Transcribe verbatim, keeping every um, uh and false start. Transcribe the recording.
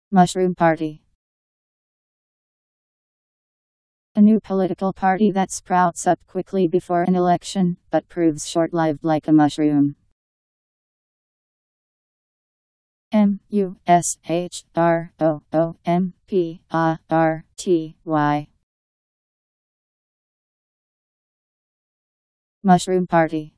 Mushroom Party. A new political party that sprouts up quickly before an election, but proves short-lived like a mushroom. M U S H R O O M P A R T Y. Mushroom Party.